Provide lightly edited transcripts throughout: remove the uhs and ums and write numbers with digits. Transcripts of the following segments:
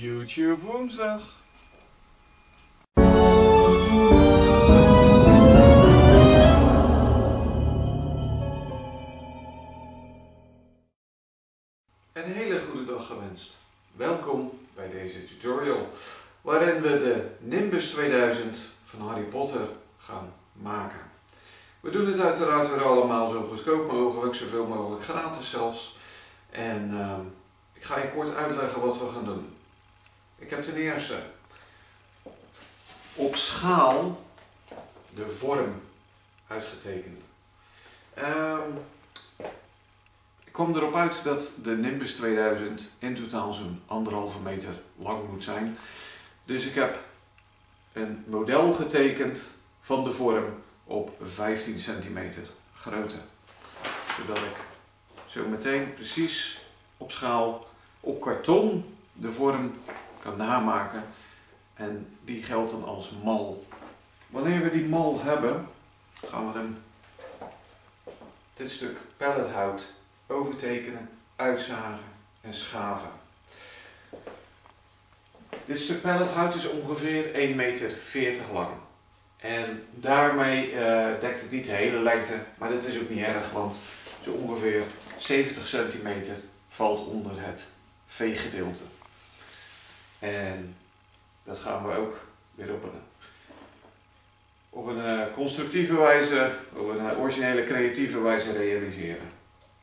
YouTube woensdag. Een hele goede dag gewenst. Welkom bij deze tutorial waarin we de Nimbus 2000 van Harry Potter gaan maken. We doen het uiteraard weer allemaal zo goedkoop mogelijk, zoveel mogelijk gratis zelfs. En ik ga je kort uitleggen wat we gaan doen. Ik heb ten eerste op schaal de vorm uitgetekend. Ik kwam erop uit dat de Nimbus 2000 in totaal zo'n 1,5 meter lang moet zijn. Dus ik heb een model getekend van de vorm op 15 centimeter grootte. Zodat ik zo meteen precies op schaal op karton de vorm kan namaken. En die geldt dan als mal. Wanneer we die mal hebben, gaan we hem dit stuk pallethout overtekenen, uitzagen en schaven. Dit stuk pallethout is ongeveer 1,40 meter lang. En daarmee dekt het niet de hele lengte, maar dat is ook niet erg, want zo ongeveer 70 centimeter valt onder het V-gedeelte. En dat gaan we ook weer op een constructieve wijze, op een originele creatieve wijze realiseren.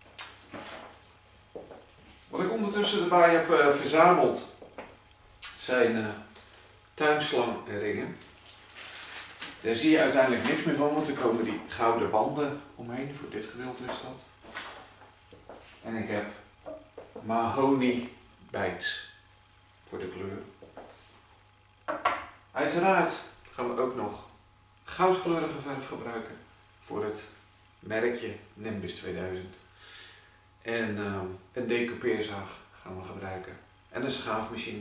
Wat ik ondertussen erbij heb verzameld zijn tuinslangringen. Daar zie je uiteindelijk niks meer van, want er komen die gouden banden omheen. Voor dit gedeelte is dat. En ik heb mahonie bijts voor de kleur. Uiteraard gaan we ook nog goudkleurige verf gebruiken voor het merkje Nimbus 2000. En een decoupeerzaag gaan we gebruiken. En een schaafmachine.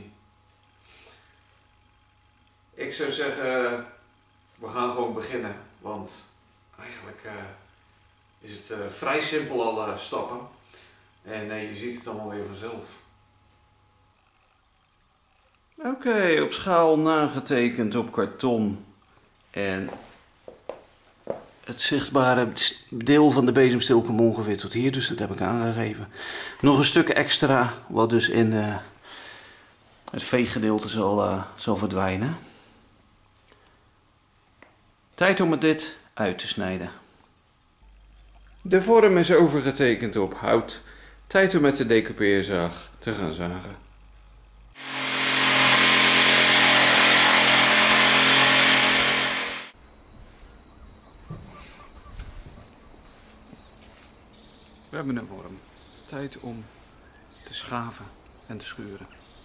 Ik zou zeggen, we gaan gewoon beginnen. Want eigenlijk is het vrij simpel alle stappen. En je ziet het allemaal weer vanzelf. Oké, op schaal nagetekend op karton. En het zichtbare deel van de bezemsteel komt ongeveer tot hier, dus dat heb ik aangegeven. Nog een stuk extra, wat dus in het V-gedeelte zal verdwijnen. Tijd om het dit uit te snijden. De vorm is overgetekend op hout. Tijd om met de decoupeerzaag te gaan zagen. We hebben een vorm. Tijd om te schaven en te schuren.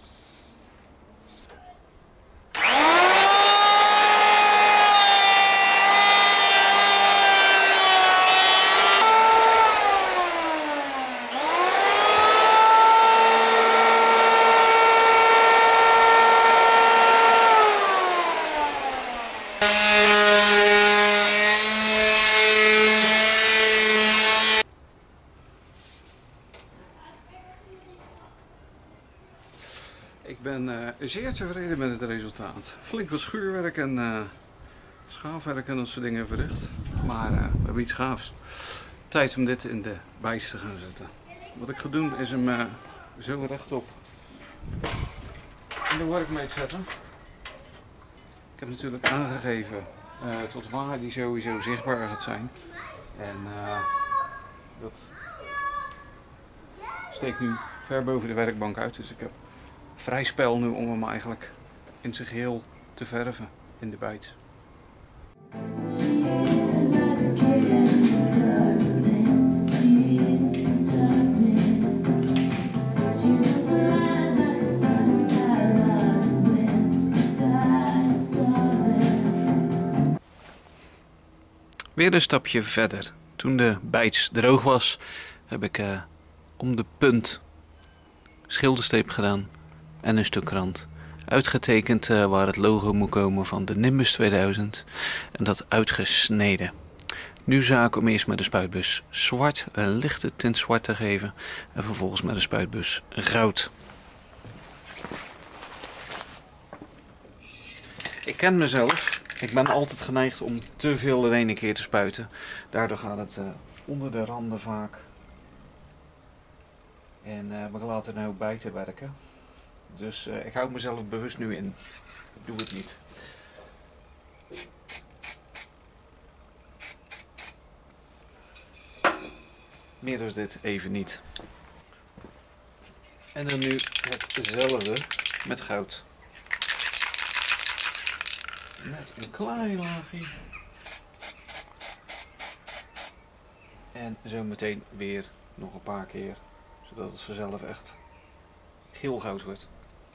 Ik ben zeer tevreden met het resultaat. Flink wat schuurwerk en schaafwerk en dat soort dingen verricht. Maar we hebben iets gaafs. Tijd om dit in de bijts te gaan zetten. Wat ik ga doen is hem zo rechtop in de workmate zetten. Ik heb natuurlijk aangegeven tot waar die sowieso zichtbaar gaat zijn. En dat steekt nu ver boven de werkbank uit. Dus ik heb vrij spel nu om hem eigenlijk in zijn geheel te verven in de bijts. Weer een stapje verder. Toen de bijts droog was, heb ik om de punt schilderstreep gedaan en een stuk rand. Uitgetekend waar het logo moet komen van de Nimbus 2000 en dat uitgesneden. Nu zaak ik om eerst met de spuitbus zwart, een lichte tint zwart te geven en vervolgens met de spuitbus goud. Ik ken mezelf. Ik ben altijd geneigd om te veel in één keer te spuiten. Daardoor gaat het onder de randen vaak. En ik laat er nou bij te werken. Dus ik hou mezelf bewust nu in. Ik doe het niet. Meer dan dit even niet. En dan nu hetzelfde met goud. Met een klein laagje. En zo meteen weer nog een paar keer. Zodat het vanzelf echt geel goud wordt.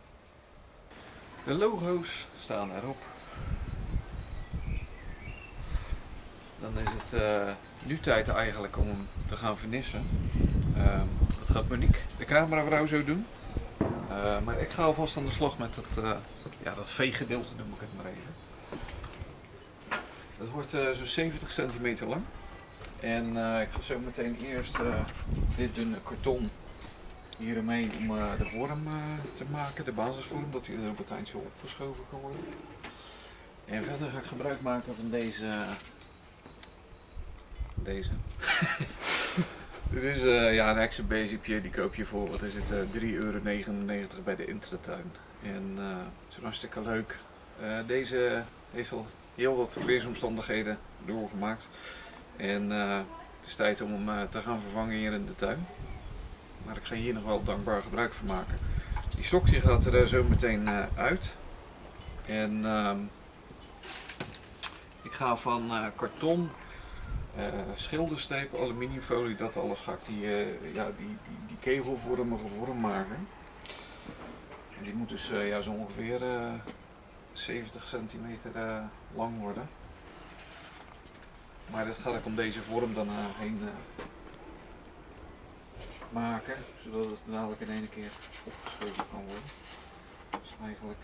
De logo's staan erop. Dan is het nu tijd eigenlijk om hem te gaan vernissen. Dat gaat Monique, de cameravrouw, zo doen. Maar ik ga alvast aan de slag met dat veeggedeelte, noem ik het maar even. Het wordt zo'n 70 centimeter lang. En ik ga zo meteen eerst dit dunne karton hiermee om de vorm te maken, de basisvorm, dat hij er op het eind zo opgeschoven kan worden. En verder ga ik gebruik maken van deze. Dit is een Action Basicje, die koop je voor, wat is het, €3,99 bij de Intratuin. En het is hartstikke leuk. Deze heeft al heel wat weersomstandigheden doorgemaakt. En het is tijd om hem te gaan vervangen hier in de tuin. Maar ik ga hier nog wel dankbaar gebruik van maken. Die stokje gaat er zo meteen uit. En ik ga van karton, schildersteep, aluminiumfolie, dat alles ga ik die kegelvormige vorm maken. En die moet dus zo ongeveer 70 centimeter lang worden. Maar dat ga ik om deze vorm dan heen maken, zodat het dadelijk in één keer opgeschoven kan worden. Dus eigenlijk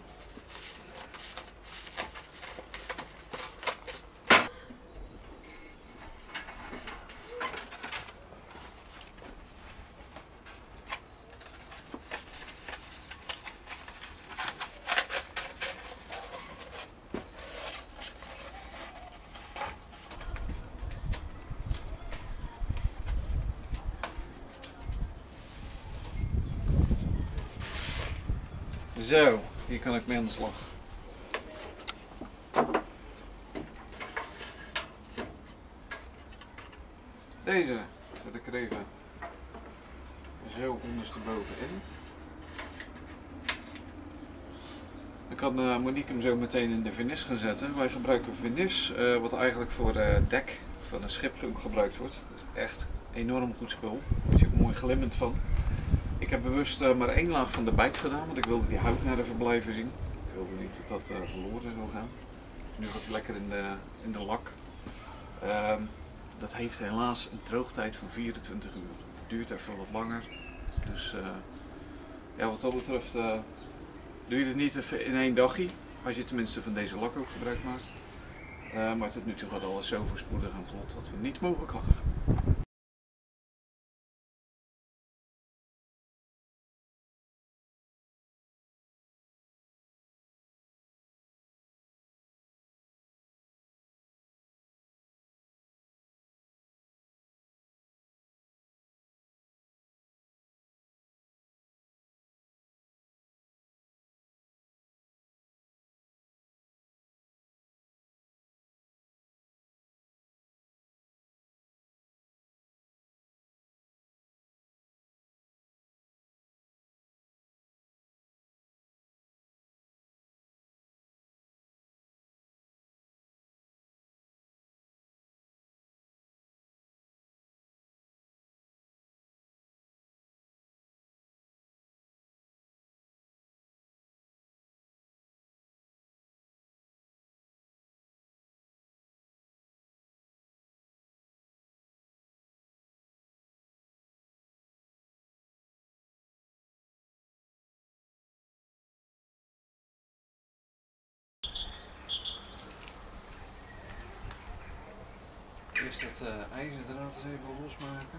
zo, hier kan ik mee aan de slag. Deze zet ik er even zo onderstebovenin. Dan kan Monique hem zo meteen in de vernis gaan zetten. Wij gebruiken vernis, wat eigenlijk voor dek van een schip gebruikt wordt. Dat is echt enorm goed spul. Daar word je ook mooi glimmend van. Ik heb bewust maar één laag van de bijt gedaan, want ik wilde die houtnerven blijven zien. Ik wilde niet dat dat verloren zou gaan. Nu gaat het lekker in de lak. Dat heeft helaas een droogtijd van 24 uur. Het duurt even wat langer. Dus wat dat betreft doe je het niet even in één dagje. Als je tenminste van deze lak ook gebruik maakt. Maar tot nu toe gaat alles zo voorspoedig en vlot dat we niet mogen klagen. Eerst het ijzerdraad eens even losmaken.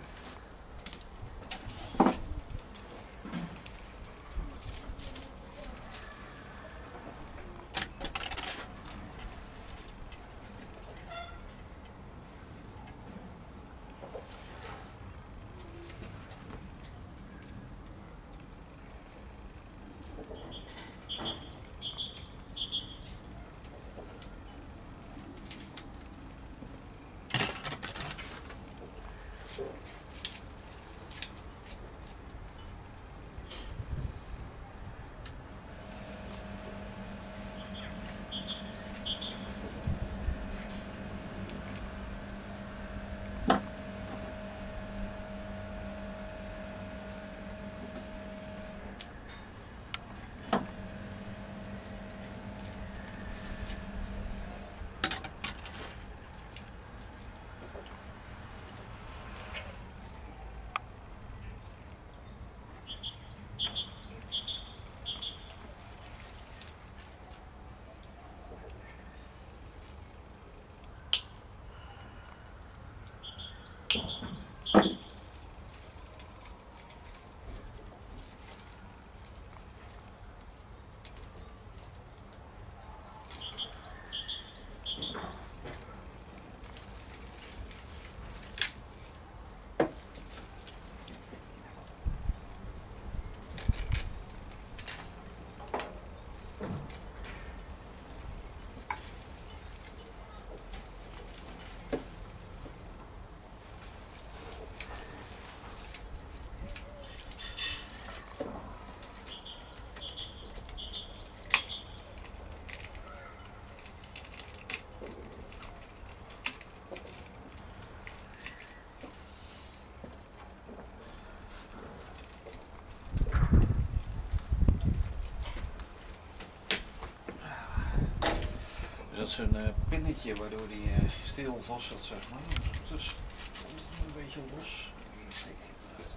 zat zo'n pinnetje waardoor die stil vast zat, zeg maar. Dus komt het een beetje los. Hier steekt hij eruit.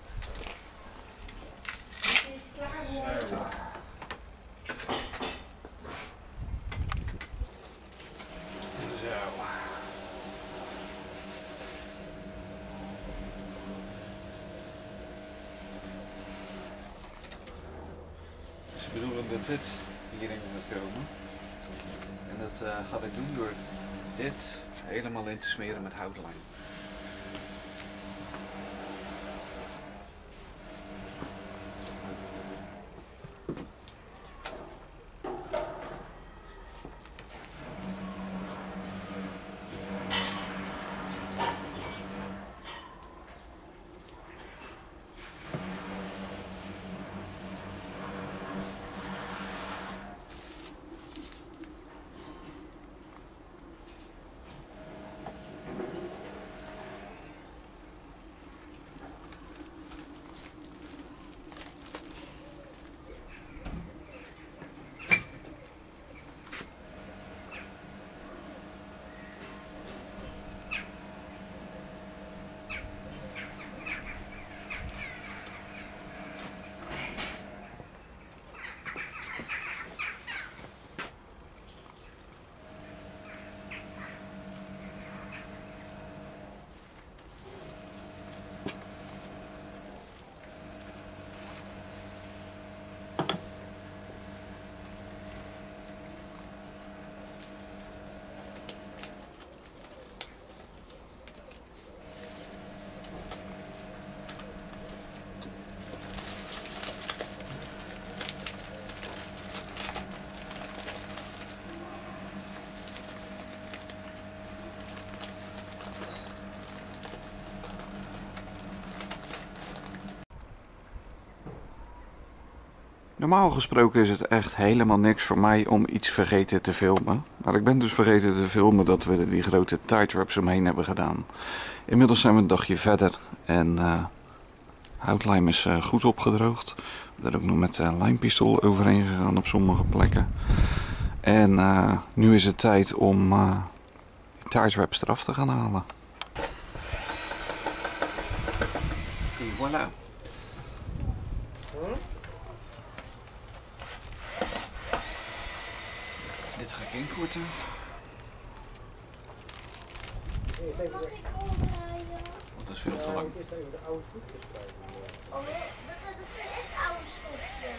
Is dit klaar? Zo. Zo. Ze bedoelen dat dit hierin gaat komen. En dat ga ik doen door dit helemaal in te smeren met houtlijm. Normaal gesproken is het echt helemaal niks voor mij om iets vergeten te filmen. Maar ik ben dus vergeten te filmen dat we die grote tightrops omheen hebben gedaan. Inmiddels zijn we een dagje verder en houtlijm is goed opgedroogd. We zijn er ook nog met lijmpistool overheen gegaan op sommige plekken. En nu is het tijd om die tightrops eraf te gaan halen. En voilà. Dit ga ik inkorten. Mag ik omdraaien? Want dat is veel te lang. Oh, dat zijn echt oude schroefjes.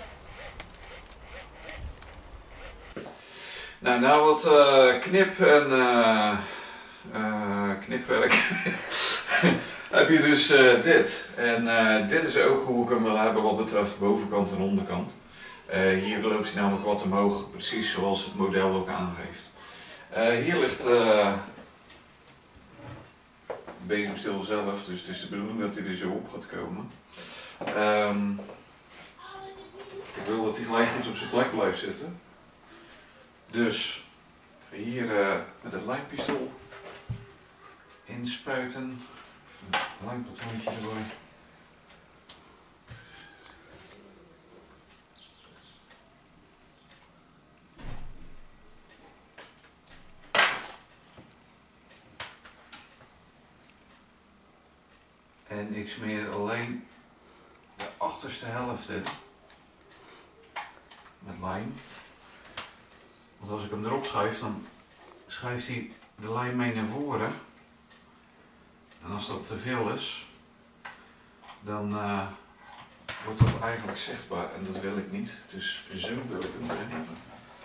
Nou wat knip en knipwerk heb je dus dit. En dit is ook hoe ik hem wil hebben wat betreft bovenkant en onderkant. Hier loopt hij namelijk wat omhoog, precies zoals het model ook aangeeft. Hier ligt de bezemstil zelf, dus het is de bedoeling dat hij er zo op gaat komen. Ik wil dat hij gelijk goed op zijn plek blijft zitten. Dus hier met het lijmpistool inspuiten. Een lijmpatroontje erbij. En ik smeer alleen de achterste helft in met lijm. Want als ik hem erop schuif, dan schuift hij de lijm mee naar voren. En als dat te veel is, dan wordt dat eigenlijk zichtbaar en dat wil ik niet. Dus zo wil ik hem erin hebben.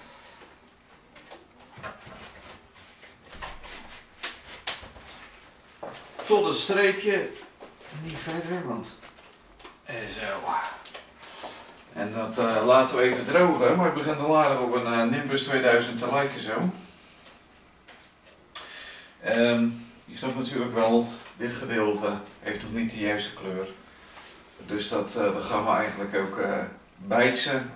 Tot het streepje, niet verder, want zo. En dat laten we even drogen, maar het begint al aardig op een Nimbus 2000 te lijken zo. Je snapt natuurlijk wel, dit gedeelte heeft nog niet de juiste kleur. Dus dat gaan we eigenlijk ook bijtsen.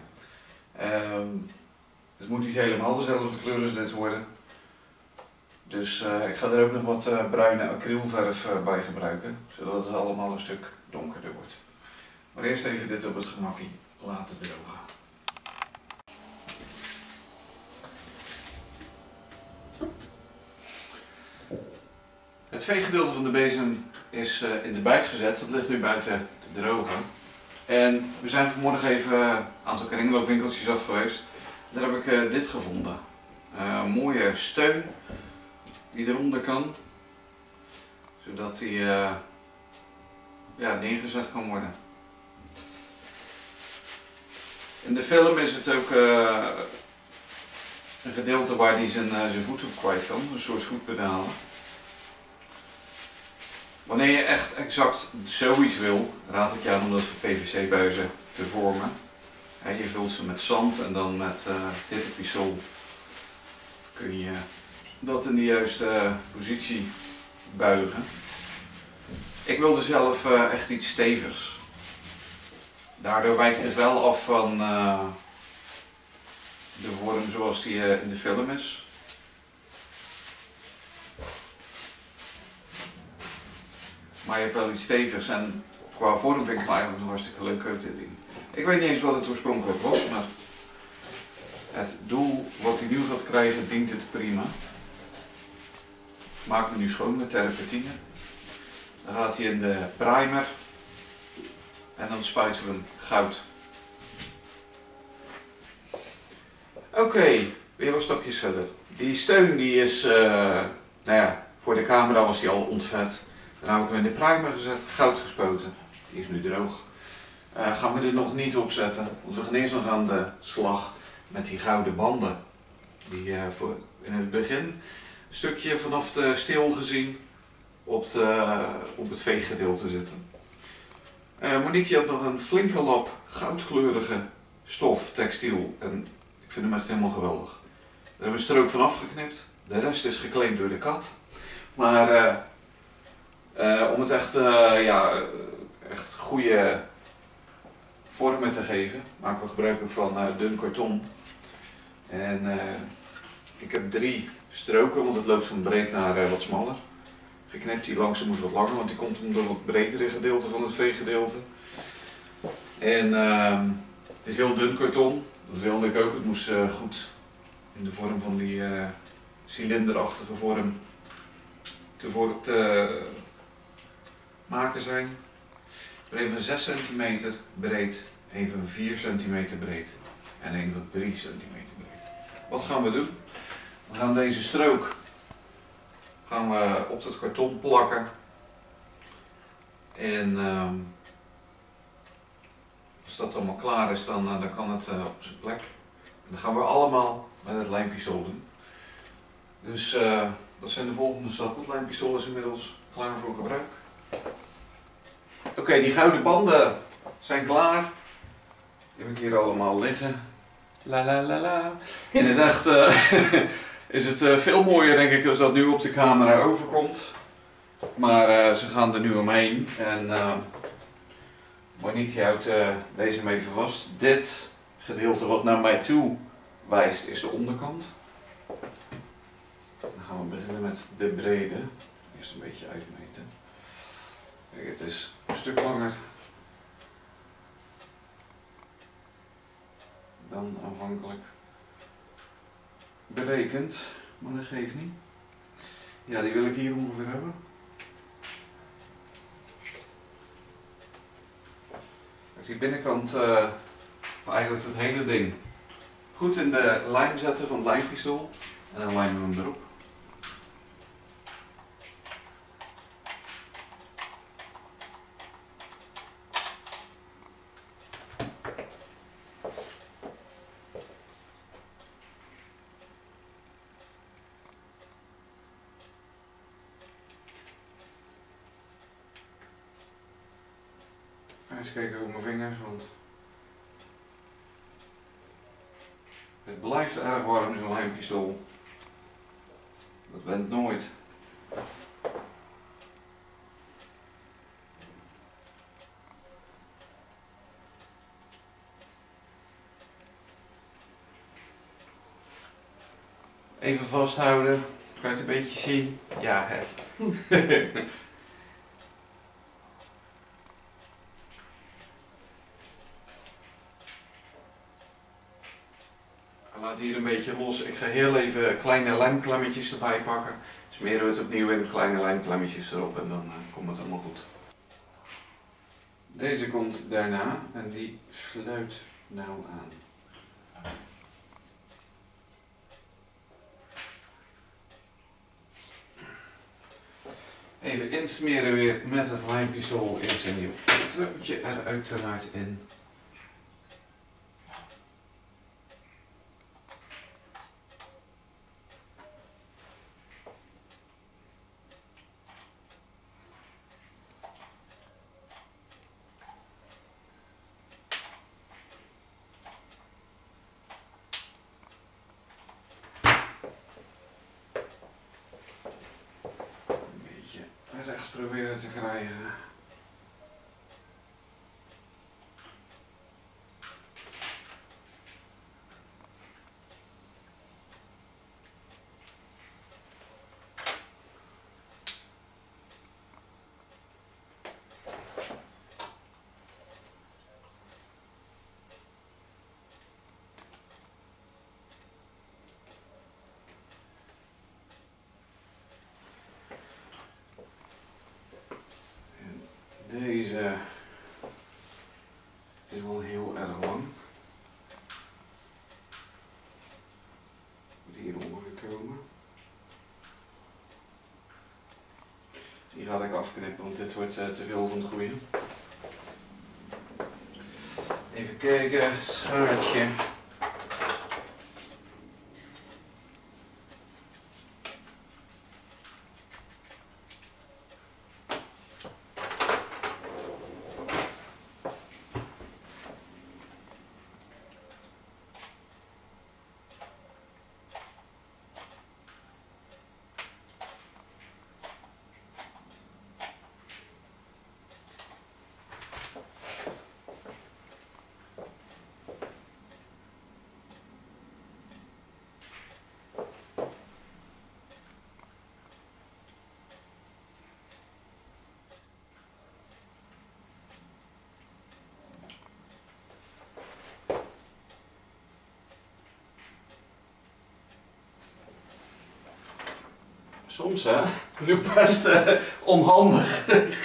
Het moet niet helemaal dezelfde kleur als dit worden. Dus ik ga er ook nog wat bruine acrylverf bij gebruiken, zodat het allemaal een stuk donkerder wordt. Maar eerst even dit op het gemakkie laten drogen. veegedeelte van de bezem is in de buit gezet. Dat ligt nu buiten te drogen. En we zijn vanmorgen even een aantal kringloopwinkeltjes af geweest. Daar heb ik dit gevonden. Een mooie steun die eronder kan. Zodat die neergezet kan worden. In de film is het ook een gedeelte waar hij zijn voet op kwijt kan. Een soort voetpedalen. Wanneer je echt exact zoiets wil, raad ik je aan om dat voor PVC-buizen te vormen. Je vult ze met zand en dan met het hittepistool kun je dat in de juiste positie buigen. Ik wilde zelf echt iets stevigs. Daardoor wijkt het wel af van de vorm zoals die in de film is. Maar je hebt wel iets stevigs en qua vorm vind ik het eigenlijk nog hartstikke leuk uit dit ding. Ik weet niet eens wat het oorspronkelijk was, maar het doel wat hij nu gaat krijgen dient het prima. Ik maak me nu schoon met terpentine. Dan gaat hij in de primer en dan spuiten we hem goud. Oké, weer wat stapjes verder. Die steun die is, voor de camera was die al ontvet. Dan heb ik hem in de primer gezet, goud gespoten. Die is nu droog. Gaan we er nog niet op zetten, want we gaan eerst nog aan de slag met die gouden banden. Die in het begin een stukje vanaf de steel gezien op het veeggedeelte zitten. Monique had nog een flinke lap goudkleurige stof, textiel. En ik vind hem echt helemaal geweldig. Daar hebben we een strook van afgeknipt. De rest is geclaimd door de kat. Maar om het echt goede vormen te geven, maken we gebruik ook van dun karton. En ik heb 3 stroken, want het loopt van breed naar wat smaller. Geknipt, die langste moest wat langer, want die komt onder wat bredere gedeelte van het veegedeelte. En het is heel dun karton, dat wilde ik ook. Het moest goed in de vorm van die cilinderachtige vorm te maken zijn. Een van 6 cm breed, een van 4 cm breed en een van 3 cm breed. Wat gaan we doen? We gaan deze strook op het karton plakken. En als dat allemaal klaar is, dan kan het op zijn plek. En dat gaan we allemaal met het lijmpistool doen. Dus dat zijn de volgende stappen. Het lijmpistool is inmiddels klaar voor gebruik. Oké, die gouden banden zijn klaar. Die heb ik hier allemaal liggen. La la la la. In het echt is het veel mooier denk ik als dat nu op de camera overkomt. Maar ze gaan er nu omheen. En Monique die houdt deze hem even vast. Dit gedeelte wat naar mij toe wijst is de onderkant. Dan gaan we beginnen met de brede. Eerst een beetje uitmeten. Kijk, het is een stuk langer dan aanvankelijk berekend, maar dat geeft niet. Ja, die wil ik hier ongeveer hebben. Dus die binnenkant van eigenlijk het hele ding goed in de lijm zetten van het lijmpistool en dan lijmen we hem erop. Eens kijken op mijn vingers, want het blijft erg warm zo'n lijmpistool. Dat went nooit. Even vasthouden, kan je het een beetje zien? Ja, hè. staat hier een beetje los. Ik ga heel even kleine lijmklemmetjes erbij pakken. Smeren we het opnieuw in, kleine lijmklemmetjes erop en dan komt het allemaal goed. Deze komt daarna en die sluit nou aan. Even insmeren weer met het lijmpistool. Eerst een nieuw patrootje er uiteraard in. Rechts proberen te krijgen. Deze is wel heel erg lang. Moet hier ongeveer komen. Die ga ik afknippen, want dit wordt te veel van het goede. Even kijken, schaartje. Soms hè, nu best onhandig.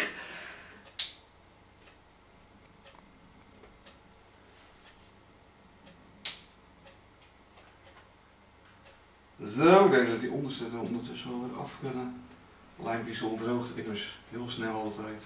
Zo, ik denk dat die onderste er ondertussen wel weer af kunnen. Lijmpistool droogt immers heel snel altijd.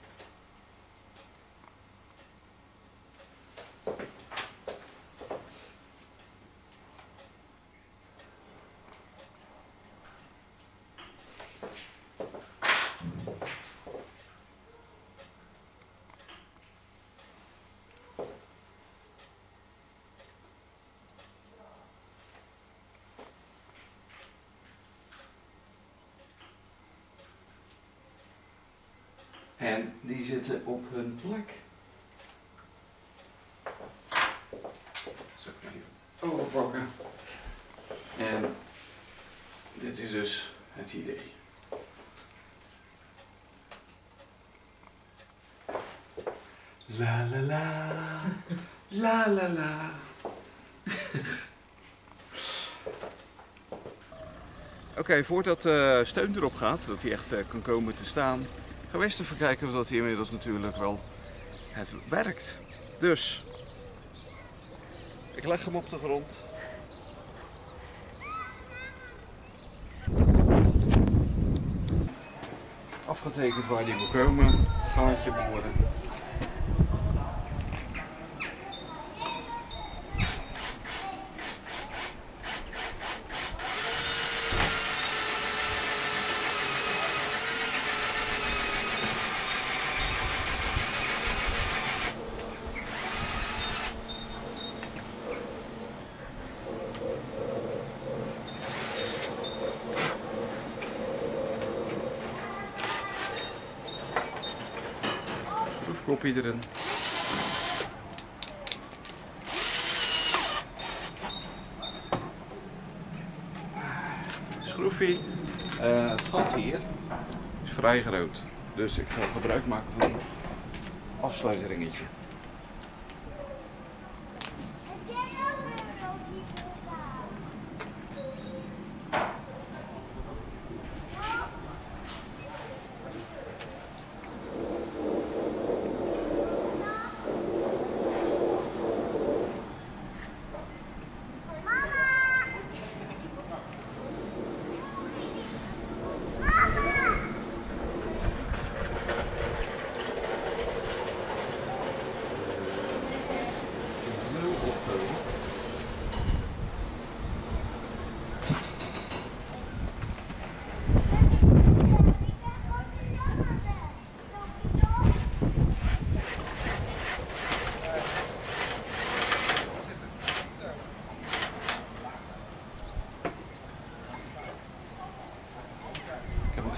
En die zitten op hun plek. Zo, even overpakken. En dit is dus het idee. La la la, la la la. Oké, voordat de steun erop gaat, dat hij echt kan komen te staan, gaan we eerst even kijken of dat hij inmiddels natuurlijk wel het werkt. Dus, ik leg hem op de grond. Afgetekend waar hij wil komen, gaatje boren. Schroefkopje erin. Schroefje. Het gat hier is vrij groot, dus ik ga gebruik maken van een afsluitringetje. Heb jij ook een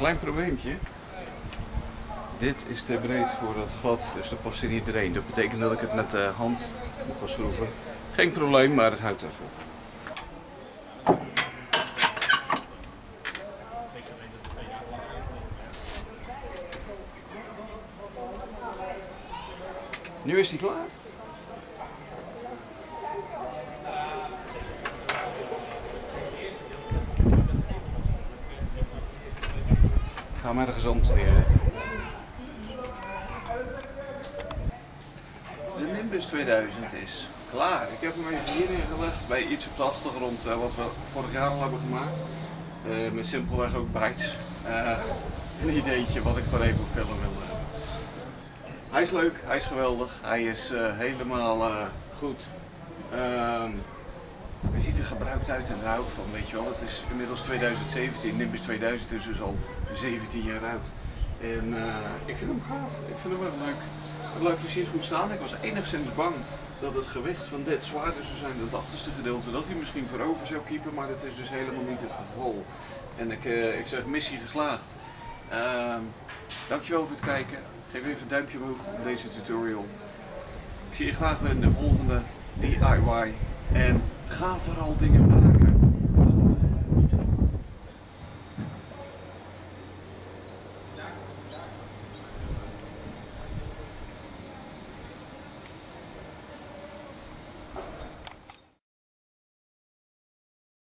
klein probleempje. Dit is te breed voor dat glad, dus dat past in niet erin. Dat betekent dat ik het met de hand moet gaan schroeven. Geen probleem, maar het houdt even op. Nu is hij klaar. Ik ga hem ergens anders neerzetten. De Nimbus 2000 is klaar. Ik heb hem even hier neergelegd bij iets op de achtergrond wat we vorig jaar al hebben gemaakt. Met simpelweg ook bytes. Een ideetje wat ik gewoon even op film wilde hebben. Hij is leuk, hij is geweldig, hij is helemaal goed. Hij ziet er gebruikt uit en daar hou ik van, weet je wel. Het is inmiddels 2017, Nimbus 2000 is dus al 17 jaar oud. En ik vind hem gaaf, ik vind hem wel leuk. Het laat precies goed staan. Ik was enigszins bang dat het gewicht van dit zwaarder zou zijn dan het achterste gedeelte. Dat hij misschien voorover zou kiepen, maar dat is dus helemaal niet het geval. En ik zeg missie geslaagd. Dankjewel voor het kijken. Geef even een duimpje omhoog op deze tutorial. Ik zie je graag weer in de volgende DIY. En ga vooral dingen maken.